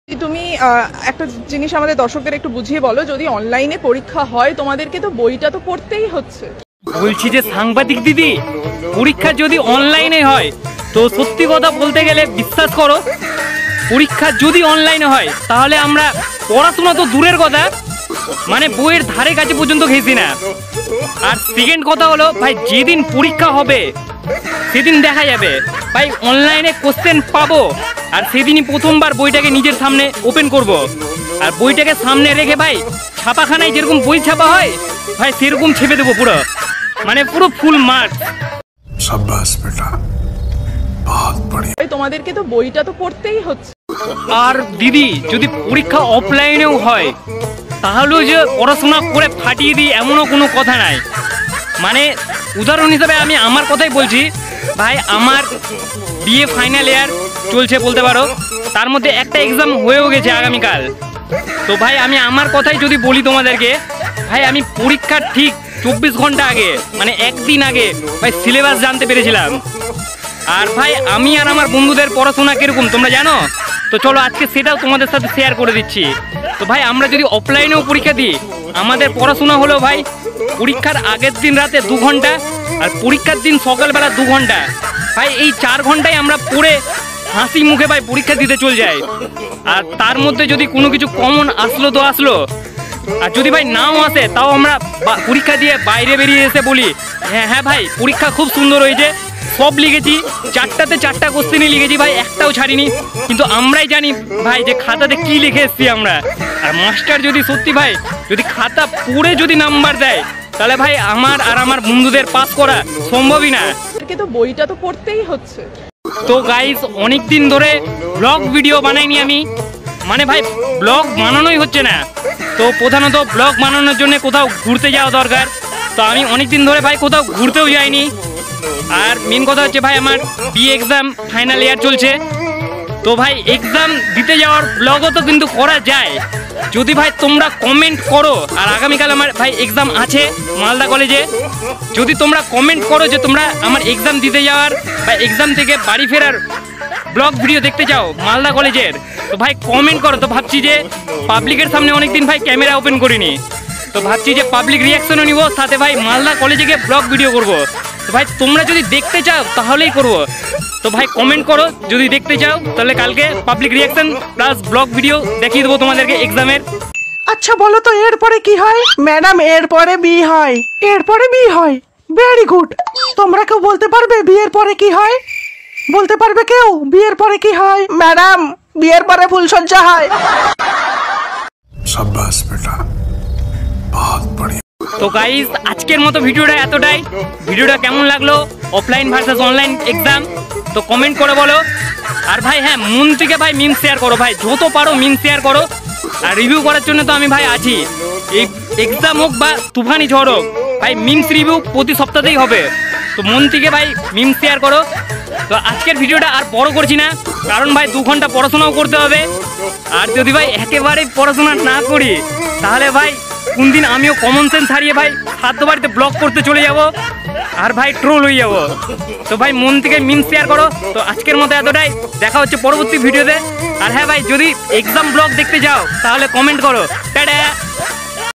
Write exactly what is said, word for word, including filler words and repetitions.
তুমি একটা জিনিস আমাদের দর্শকদের একটু বুঝিয়ে বলো, যদি অনলাইনে পরীক্ষা হয় তোমাদেরকে তো বইটা তো পড়তেই হচ্ছে। বলছি যে সাংবাদিক দিদি, পরীক্ষা যদি অনলাইনে হয় তো সত্যি কথা বলতে গেলে বিশ্বাস করো, পরীক্ষা যদি অনলাইনে হয় তাহলে আমরা পড়াশোনা তো দূরের কথা, মানে বইয়ের ধারে কাছে পর্যন্ত ঘেঁষি না। আর সেকেন্ড কথা হলো ভাই, যেদিন পরীক্ষা হবে সেদিন দেখা যাবে ভাই অনলাইনে কোশ্চেন পাবো, আর সেদিনই প্রথমবার বইটাকে নিজের সামনে ওপেন করব। আর বইটাকে সামনে রেখে ভাই ছাপাখানায় যেরকম বই ছাপা হয় ভাই সেরকম ছেপে দেবো পুরো, মানে পুরো ফুল মার্কস। शाबाश बेटा, बहुत बढ़िया। তোমাদেরকে তো বইটা তো পড়তেই হচ্ছে। আর দিদি যদি পরীক্ষা অফলাইনেও হয় তাহলেও যে পড়াশোনা করে ফাটিয়ে দিই এমনও কোনো কথা নাই। মানে উদাহরণ হিসাবে আমি আমার কথাই বলছি ভাই, আমার বিএ ফাইনাল ইয়ার চলছে বলতে পারো, তার মধ্যে একটা এক্সাম হয়েও গেছে আগামীকাল। তো ভাই আমি আমার কথাই যদি বলি তোমাদেরকে, ভাই আমি পরীক্ষার ঠিক চব্বিশ ঘন্টা আগে, মানে একদিন আগে ভাই সিলেবাস জানতে পেরেছিলাম। আর ভাই আমি আর আমার বন্ধুদের পড়াশোনা কিরকম তোমরা জানো তো, চলো আজকে সেটাও তোমাদের সাথে শেয়ার করে দিচ্ছি। তো ভাই আমরা যদি অফলাইনেও পরীক্ষা দিই, আমাদের পড়াশোনা হলো ভাই পরীক্ষার আগের দিন রাতে দু ঘন্টা আর পরীক্ষার দিন সকালবেলা দু ঘন্টা। ভাই এই চার ঘন্টায় আমরা পড়ে হাসি মুখে ভাই পরীক্ষা দিতে চলে যাই। আর তার মধ্যে যদি কোনো কিছু কমন আসলো তো আসলো, আর যদি ভাই নাও আসে তাও আমরা পরীক্ষা দিয়ে বাইরে বেরিয়ে এসে বলি হ্যাঁ হ্যাঁ ভাই পরীক্ষা খুব সুন্দর হয়েছে, সব লিখেছি, চারটাতে চারটা কোশ্চেনই লিখেছি ভাই, একটাও ছাড়িনি। কিন্তু আমরাই জানি ভাই যে খাতাতে কি লিখে এসেছি আমরা। আর মাস্টার যদি সত্যি ভাই যদি খাতা পড়ে যদি নাম্বার দেয় তাহলে ভাই আমার আর আমার বন্ধুদের পাস করা সম্ভবই না। তো বইটা তো পড়তেই হচ্ছে। তো গাইস অনেক দিন ধরে ব্লগ ভিডিও বানাইনি আমি, মানে ভাই ব্লগ বানানোই হচ্ছে না। তো প্রধানত ব্লগ বানানোর জন্য কোথাও ঘুরতে যাওয়া দরকার, তো আমি অনেক দিন ধরে ভাই কোথাও ঘুরতেও যাইনি। আর মেন কথা হচ্ছে ভাই আমার বিএ এক্সাম ফাইনাল ইয়ার চলছে, তো ভাই এক্সাম দিতে যাওয়ার ব্লগও তো কিন্তু করা যায় যদি ভাই তোমরা কমেন্ট করো। আর আগামীকাল আমার ভাই এক্সাম আছে মালদা কলেজে, যদি তোমরা কমেন্ট করো যে তোমরা আমার এক্সাম দিতে যাওয়ার বা এক্সাম থেকে বাড়ি ফেরার ব্লগ ভিডিও দেখতে চাও মালদা কলেজের, তো ভাই কমেন্ট করো। তো ভাবছি যে পাবলিকের সামনে অনেকদিন ভাই ক্যামেরা ওপেন করিনি, তো ভাবছি যে পাবলিক রিয়াকশনও নিব, সাথে ভাই মালদা কলেজে গিয়ে ব্লগ ভিডিও করবো। তো ভাই তোমরা যদি দেখতে চাও তাহলেই করবো, তো ভাই কমেন্ট করো যদি দেখতে চাও, তাহলে কালকে public reaction plus blog video দেখিয়ে দেবো তোমাদেরকে এক্সামের। আচ্ছা বলো তো এরপরে কি হয়? ম্যাডাম এরপরে বি হয়। এরপরে বি হয়, ভেরি গুড। তোমরা কেউ বলতে পারবে বিয়ের পরে কি হয়? বলতে পারবে কেউ বিয়ের পরে কি হয়? ম্যাডাম বিয়ের পরে ফুলসজ্জা হয়। शाबाश बेटा, बहुत बढ़िया। তো গাইস আজকের মতো ভিডিওটা এতটাই। ভিডিওটা কেমন লাগলো অফলাইন ভার্সেস অনলাইন এক্সাম, তো কমেন্ট করে বলো। আর ভাই হ্যাঁ মন থেকে ভাই মিম শেয়ার করো ভাই, যত পারো মিম শেয়ার করো। আর রিভিউ করার জন্য তো আমি ভাই আছি, এই এক্সাম হোক বা তুফানি ঝড় হোক ভাই মিমস রিভিউ প্রতি সপ্তাহেই হবে। তো মন থেকে ভাই মিম শেয়ার করো। তো আজকের ভিডিওটা আর বড় করছি না, কারণ ভাই দু ঘন্টা পড়াশোনাও করতে হবে। আর যদি ভাই একেবারেই পড়াশোনা না করি তাহলে ভাই কোন দিন আমিও কমন সেন্স হারিয়ে ভাই সাধ্য বাড়িতে ব্লগ করতে চলে যাব আর ভাই ট্রোল হয়ে যাব। তো ভাই মন থেকে মিম শেয়ার করো। তো আজকের মতো এতটাই, দেখা হচ্ছে পরবর্তী ভিডিওতে। আর হ্যাঁ ভাই যদি এক্সাম ব্লগ দেখতে যাও তাহলে কমেন্ট করো। টাটা।